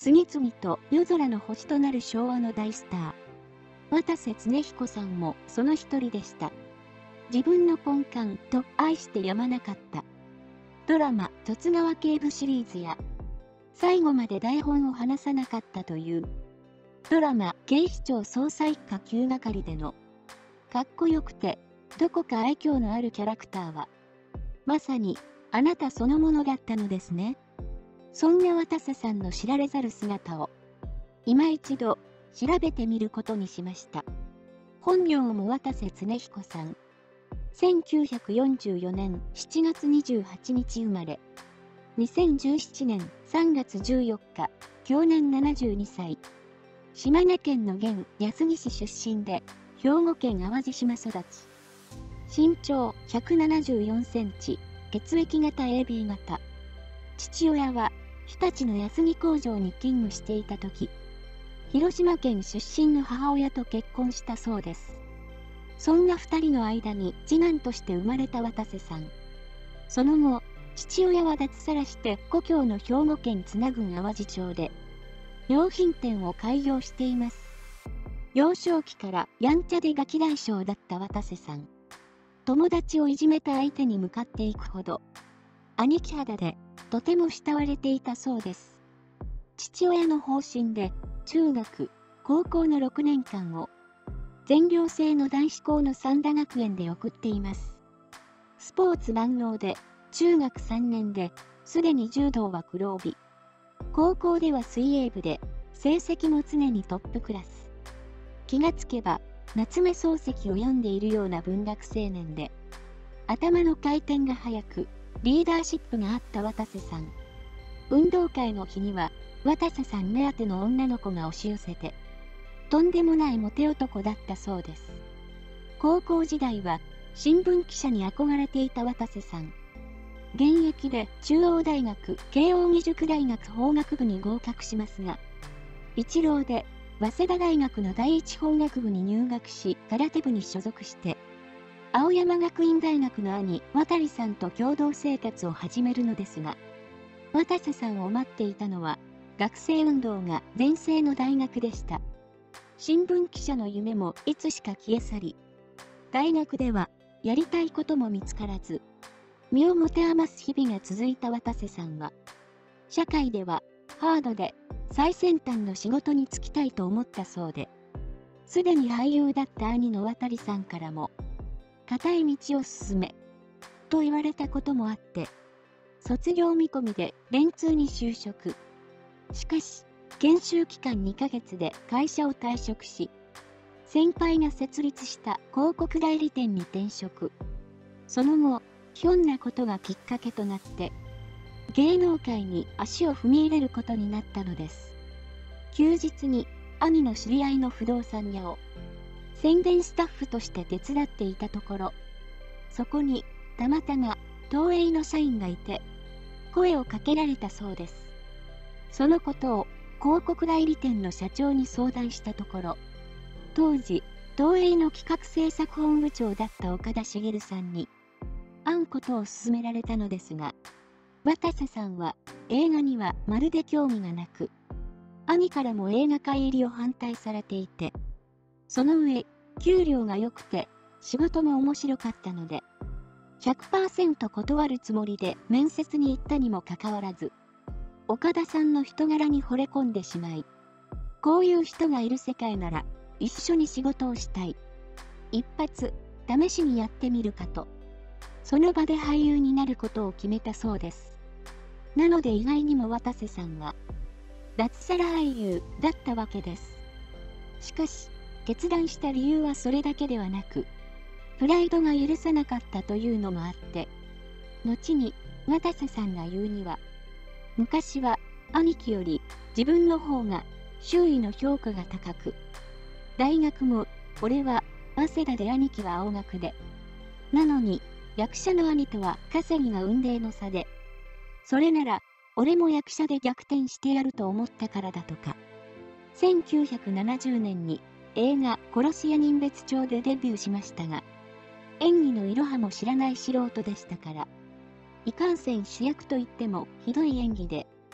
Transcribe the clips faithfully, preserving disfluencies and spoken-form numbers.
次々と夜空の星となる昭和の大スター。渡瀬恒彦さんもその一人でした。自分の根幹と愛してやまなかった。ドラマ十津川警部シリーズや、最後まで台本を話さなかったという、ドラマ警視庁捜査一課きゅう係での、かっこよくて、どこか愛嬌のあるキャラクターは、まさに、あなたそのものだったのですね。そんな渡瀬さんの知られざる姿を、今一度調べてみることにしました。本名も渡瀬恒彦さん。せんきゅうひゃくよんじゅうよねんしちがつにじゅうはちにち生まれ。にせんじゅうななねんさんがつじゅうよっか、享年ななじゅうにさい。島根県の現安来市出身で、兵庫県淡路島育ち。身長ひゃくななじゅうよんセンチ、血液型 エービー 型。父親は、日立の安来工場に勤務していた時、広島県出身の母親と結婚したそうです。そんな二人の間に次男として生まれた渡瀬さん。その後、父親は脱サラして故郷の兵庫県津奈郡淡路町で、洋品店を開業しています。幼少期からやんちゃでガキ大将だった渡瀬さん。友達をいじめた相手に向かっていくほど、兄貴肌でとても慕われていたそうです。父親の方針で、中学、高校のろくねんかんを、全寮制の男子校の三田学園で送っています。スポーツ万能で、中学さんねんで、すでに柔道は黒帯。高校では水泳部で、成績も常にトップクラス。気がつけば、夏目漱石を読んでいるような文学青年で、頭の回転が速く、リーダーシップがあった渡瀬さん。運動会の日には、渡瀬さん目当ての女の子が押し寄せて、とんでもないモテ男だったそうです。高校時代は、新聞記者に憧れていた渡瀬さん。現役で中央大学慶應義塾大学法学部に合格しますが、一浪で早稲田大学の第一法学部に入学し、空手部に所属して、青山学院大学の兄、渡さんと共同生活を始めるのですが、渡瀬さんを待っていたのは、学生運動が全盛の大学でした。新聞記者の夢もいつしか消え去り、大学ではやりたいことも見つからず、身を持て余す日々が続いた渡瀬さんは、社会ではハードで最先端の仕事に就きたいと思ったそうで、すでに俳優だった兄の渡さんからも、固い道を進め、と言われたこともあって、卒業見込みで電通に就職。しかし、研修期間にかげつで会社を退職し、先輩が設立した広告代理店に転職。その後、ひょんなことがきっかけとなって、芸能界に足を踏み入れることになったのです。休日に兄の知り合いの不動産屋を宣伝スタッフとして手伝っていたところ、そこにたまたま東映の社員がいて、声をかけられたそうです。そのことを広告代理店の社長に相談したところ、当時、東映の企画制作本部長だった岡田茂さんに、会うことを勧められたのですが、渡瀬さんは映画にはまるで興味がなく、兄からも映画界入りを反対されていて、その上、給料が良くて仕事も面白かったので、ひゃくパーセント 断るつもりで面接に行ったにもかかわらず、岡田さんの人柄に惚れ込んでしまい、こういう人がいる世界なら一緒に仕事をしたい。一発、試しにやってみるかと。その場で俳優になることを決めたそうです。なので意外にも渡瀬さんは、脱サラ俳優だったわけです。しかし、決断した理由はそれだけではなく、プライドが許さなかったというのもあって、後に渡瀬さんが言うには、昔は兄貴より自分の方が周囲の評価が高く、大学も俺は早稲田で兄貴は青学で、なのに役者の兄とは稼ぎが雲泥の差で、それなら俺も役者で逆転してやると思ったからだとか。せんきゅうひゃくななじゅうねんに映画殺し屋人別帳でデビューしましたが、演技のいろはも知らない素人でしたから、いかんせん主役といってもひどい演技で、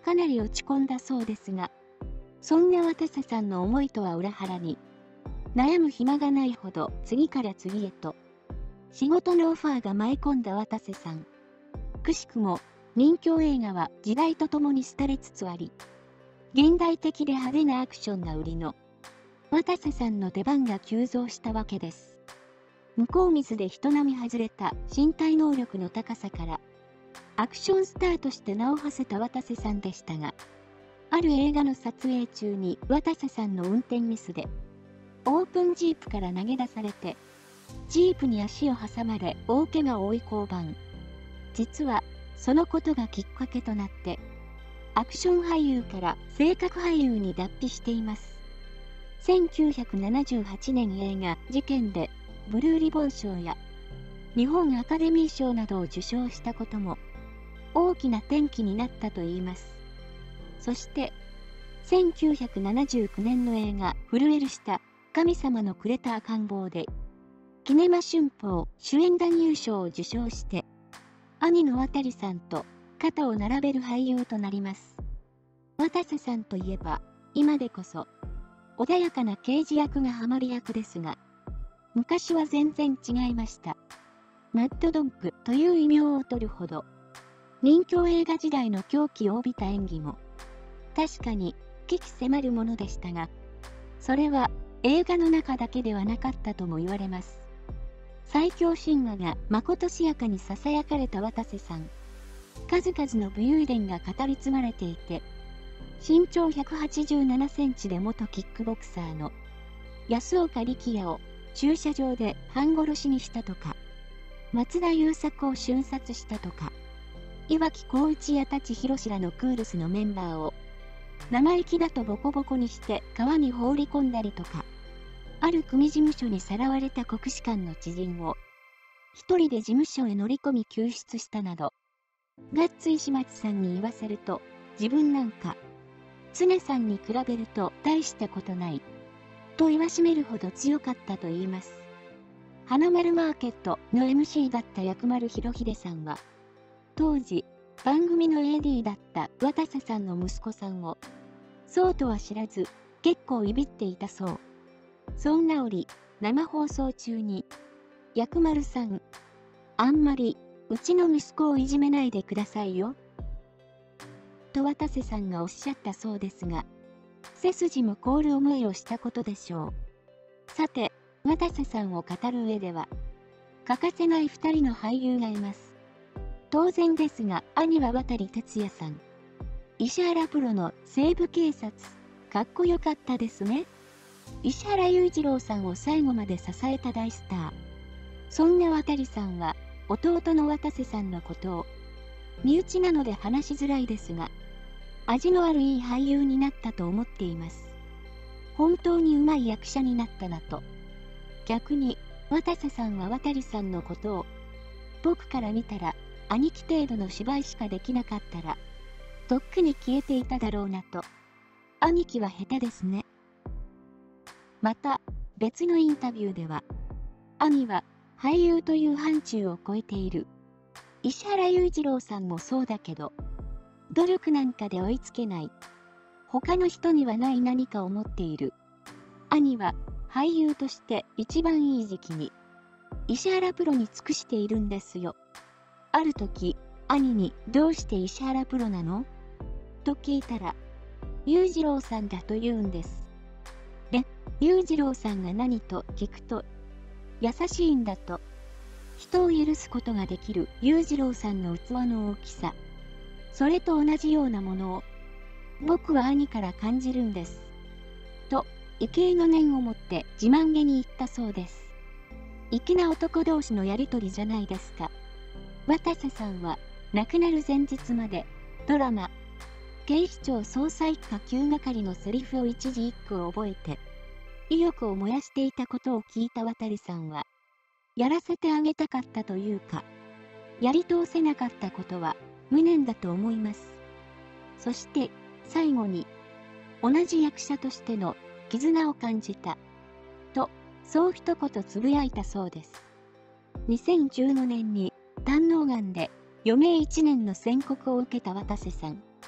かなり落ち込んだそうですが、そんな渡瀬さんの思いとは裏腹に、悩む暇がないほど次から次へと、仕事のオファーが舞い込んだ渡瀬さん。くしくも、任侠映画は時代とともに廃れつつあり、現代的で派手なアクションが売りの、渡瀬さんの出番が急増したわけです。向こう水で人並み外れた身体能力の高さから、アクションスターとして名を馳せた渡瀬さんでしたが、ある映画の撮影中に渡瀬さんの運転ミスで、オープンジープから投げ出されて、ジープに足を挟まれ大怪我を負い降板。実は、そのことがきっかけとなって、アクション俳優から性格俳優に脱皮しています。せんきゅうひゃくななじゅうはちねん映画事件で、ブルーリボン賞や日本アカデミー賞などを受賞したことも、大きな転機になったといいます。そして、せんきゅうひゃくななじゅうきゅうねんの映画震えるした神様のくれた赤ん坊で、キネマ旬報主演男優賞を受賞して、兄の渡さんと肩を並べる俳優となります。渡瀬さんといえば、今でこそ、穏やかな刑事役がハマり役ですが、昔は全然違いました。マッドドッグという異名を取るほど、任侠映画時代の狂気を帯びた演技も、確かに鬼気迫るものでしたが、それは映画の中だけではなかったとも言われます。最強神話がまことしやかに囁かれた渡瀬さん。数々の武勇伝が語り継がれていて、身長ひゃくはちじゅうななセンチで元キックボクサーの安岡力也を駐車場で半殺しにしたとか、松田優作を瞬殺したとか、岩城浩一や舘ひろしらのクールスのメンバーを生意気だとボコボコにして川に放り込んだりとか、ある組事務所にさらわれた国士舘の知人を一人で事務所へ乗り込み救出したなど、ガッツ石松さんに言わせると、自分なんか常さんに比べると大したことないと言わしめるほど強かったと言います。花丸マーケットの エムシー だった薬丸博秀さんは、当時番組の エーディー だった渡瀬さんの息子さんをそうとは知らず結構いびっていたそう。そんな折、生放送中に薬丸さん、あんまりうちの息子をいじめないでくださいよと渡瀬さんがおっしゃったそうですが、背筋も凍る思いをしたことでしょう。さて、渡瀬さんを語る上では欠かせないふたりの俳優がいます。当然ですが、兄は渡哲也さん。石原プロの西部警察、かっこよかったですね。石原裕次郎さんを最後まで支えた大スター。そんな渡さんは、弟の渡瀬さんのことを、身内なので話しづらいですが、味のあるいい俳優になったと思っています。本当にうまい役者になったなと。逆に、渡瀬さんは渡さんのことを、僕から見たら、兄貴程度の芝居しかできなかったら、とっくに消えていただろうなと。兄貴は下手ですね。また、別のインタビューでは、兄は俳優という範疇を超えている。石原裕次郎さんもそうだけど、努力なんかで追いつけない。他の人にはない何かを持っている。兄は俳優として一番いい時期に、石原プロに尽くしているんですよ。ある時、兄にどうして石原プロなのと聞いたら、裕次郎さんだと言うんです。で、裕次郎さんが何と聞くと、優しいんだと。人を許すことができる裕次郎さんの器の大きさ。それと同じようなものを、僕は兄から感じるんです。と、畏敬の念を持って自慢げに言ったそうです。粋な男同士のやりとりじゃないですか。渡瀬さんは、亡くなる前日まで、ドラマ、警視庁捜査一課きゅう係のセリフを一字一句覚えて、意欲を燃やしていたことを聞いた渡さんは、やらせてあげたかったというか、やり通せなかったことは無念だと思います。そして最後に、同じ役者としての絆を感じた、と、そう一言つぶやいたそうです。にせんじゅうよねんに胆のうがんで余命いちねんの宣告を受けた渡瀬さん。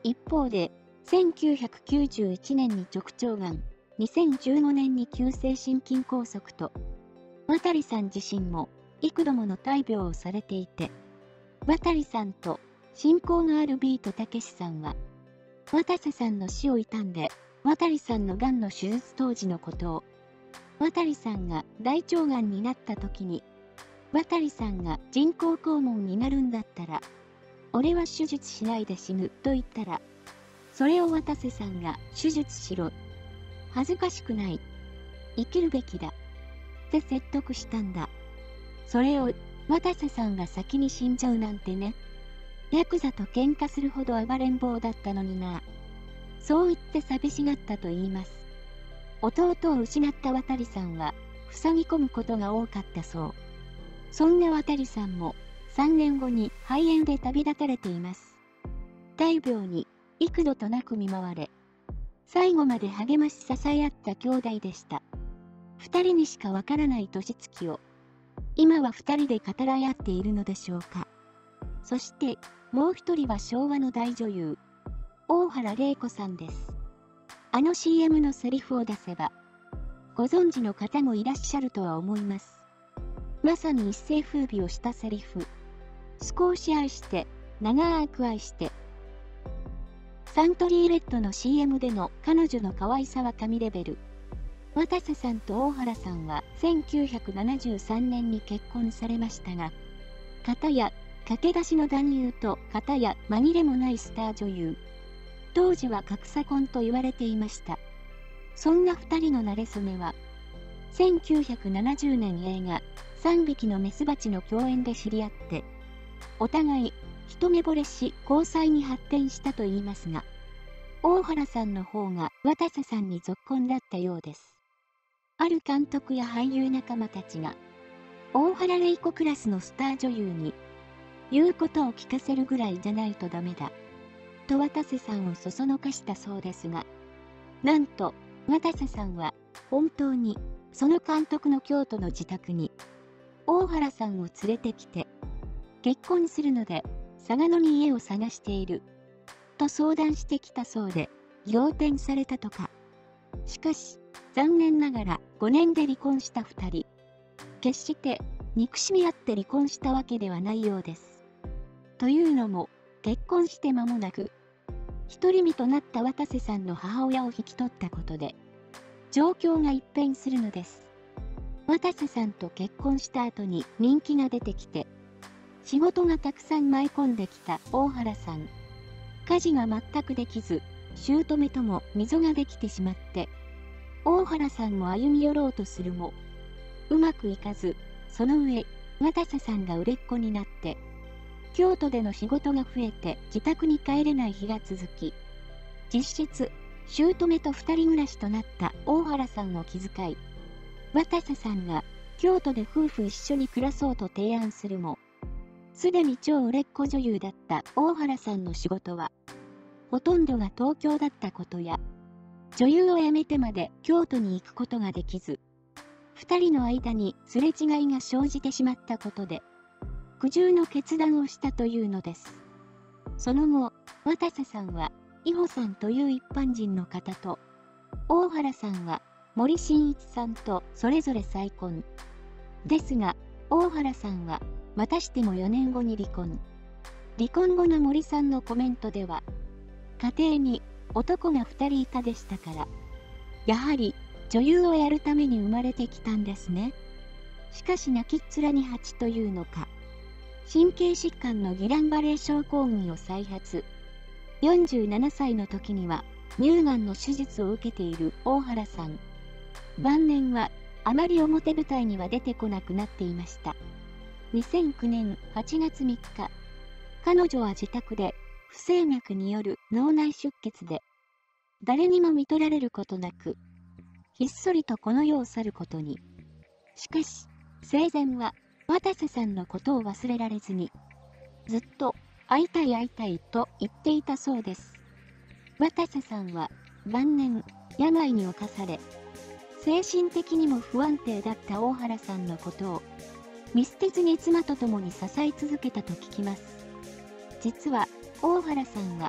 一方で、せんきゅうひゃくきゅうじゅういちねんに直腸がん、にせんじゅうごねんに急性心筋梗塞と、渡さん自身も幾度もの大病をされていて、渡さんと親交のあるビートたけしさんは、渡瀬さんの死を悼んで、渡さんのがんの手術当時のことを、渡さんが大腸がんになった時に、渡さんが人工肛門になるんだったら、俺は手術しないで死ぬと言ったら、それを渡瀬さんが手術しろ。恥ずかしくない。生きるべきだ。って説得したんだ。それを渡瀬さんが先に死んじゃうなんてね。ヤクザと喧嘩するほど暴れん坊だったのにな。そう言って寂しがったと言います。弟を失った渡さんは、塞ぎ込むことが多かったそう。そんな渡さんも、さんねんごに肺炎で旅立たれています。大病に幾度となく見舞われ、最後まで励まし支え合った兄弟でした。二人にしかわからない年月を、今は二人で語らい合っているのでしょうか。そして、もう一人は昭和の大女優、大原麗子さんです。あの シーエム のセリフを出せば、ご存知の方もいらっしゃるとは思います。まさに一世風靡をしたセリフ。少し愛して、長く愛して。サントリーレッドの シーエム での彼女の可愛さは神レベル。渡瀬さんと大原さんはせんきゅうひゃくななじゅうさんねんに結婚されましたが、片や駆け出しの男優と片や紛れもないスター女優。当時は格差婚と言われていました。そんな二人の馴れ初めは、せんきゅうひゃくななじゅうねん映画、さんびきのメスバチの共演で知り合って、お互い一目惚れし交際に発展したといいますが、大原さんの方が渡瀬さんにぞっこんだったようです。ある監督や俳優仲間たちが、大原麗子クラスのスター女優に、言うことを聞かせるぐらいじゃないとダメだ。と渡瀬さんをそそのかしたそうですが、なんと渡瀬さんは本当にその監督の京都の自宅に大原さんを連れてきて、結婚するので嵯峨野に家を探していると相談してきたそうで、仰天されたとか。しかし残念ながらごねんで離婚したふたり、決して憎しみ合って離婚したわけではないようです。というのも、結婚して間もなく、独り身となった渡瀬さんの母親を引き取ったことで、状況が一変するのです。渡瀬さんと結婚した後に人気が出てきて、仕事がたくさん舞い込んできた大原さん。家事が全くできず、姑とも溝ができてしまって、大原さんも歩み寄ろうとするも、うまくいかず、その上、渡瀬さんが売れっ子になって、京都での仕事が増えて自宅に帰れない日が続き、実質、姑と二人暮らしとなった大原さんを気遣い、渡瀬さんが京都で夫婦一緒に暮らそうと提案するも、すでに超売れっ子女優だった大原さんの仕事は、ほとんどが東京だったことや、女優を辞めてまで京都に行くことができず、二人の間にすれ違いが生じてしまったことで、苦渋の決断をしたというのです。その後、渡瀬さんは、伊穂さんという一般人の方と、大原さんは森進一さんとそれぞれ再婚。ですが、大原さんは、またしてもよねんごに離婚。離婚後の森さんのコメントでは、家庭に男がふたりいたでしたから、やはり女優をやるために生まれてきたんですね。しかし泣きっ面に蜂というのか、神経疾患のギランバレー症候群を再発。よんじゅうななさいの時には乳がんの手術を受けている大原さん。晩年はあまり表舞台には出てこなくなっていました。にせんきゅうねんはちがつみっか、彼女は自宅で不整脈による脳内出血で、誰にも見取られることなく、ひっそりとこの世を去ることに。しかし、生前は渡瀬さんのことを忘れられずに、ずっと会いたい会いたいと言っていたそうです。渡瀬さんは晩年、病に侵され、精神的にも不安定だった大原さんのことを、見捨てずに妻と共に支え続けたと聞きます。実は、大原さんは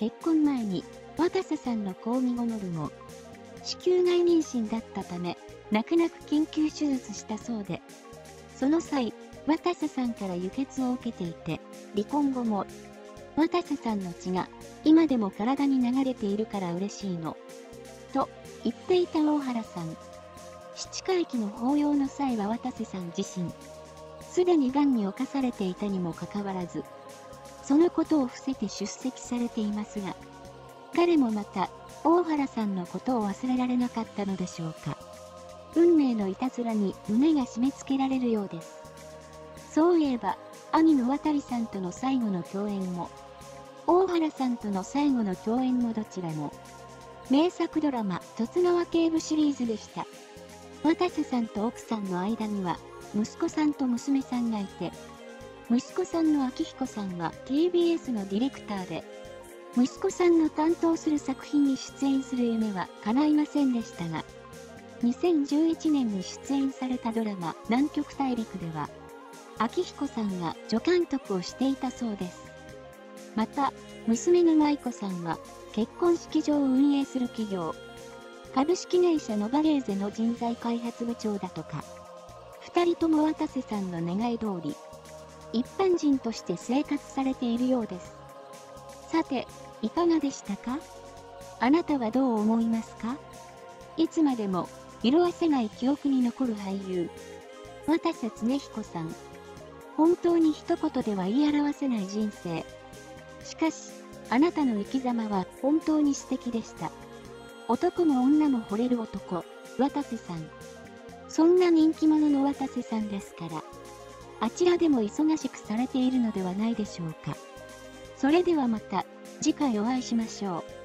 結婚前に渡瀬さんの交尾後ノルも子宮外妊娠だったため泣く泣く緊急手術したそうで、その際渡瀬さんから輸血を受けていて、離婚後も渡瀬さんの血が今でも体に流れているから嬉しいのと言っていた大原さん。七回忌の法要の際は渡瀬さん自身すでに癌に侵されていたにもかかわらず、そのことを伏せて出席されていますが、彼もまた大原さんのことを忘れられなかったのでしょうか。運命のいたずらに胸が締め付けられるようです。そういえば兄の渡さんとの最後の共演も大原さんとの最後の共演もどちらも名作ドラマ「十津川警部」シリーズでした。渡瀬さんと奥さんの間には息子さんと娘さんがいて、息子さんの明彦さんは ティービーエス のディレクターで、息子さんの担当する作品に出演する夢は叶いませんでしたが、にせんじゅういちねんに出演されたドラマ「南極大陸」では明彦さんが助監督をしていたそうです。また娘の舞子さんは結婚式場を運営する企業株式会社ノバレーゼの人材開発部長だとか。二人とも渡瀬さんの願い通り一般人として生活されているようです。さていかがでしたか？あなたはどう思いますか？いつまでも色褪せない記憶に残る俳優渡瀬恒彦さん。本当に一言では言い表せない人生。しかしあなたの生き様は本当に素敵でした。男も女も惚れる男渡瀬さん。そんな人気者の渡瀬さんですから、あちらでも忙しくされているのではないでしょうか。それではまた次回お会いしましょう。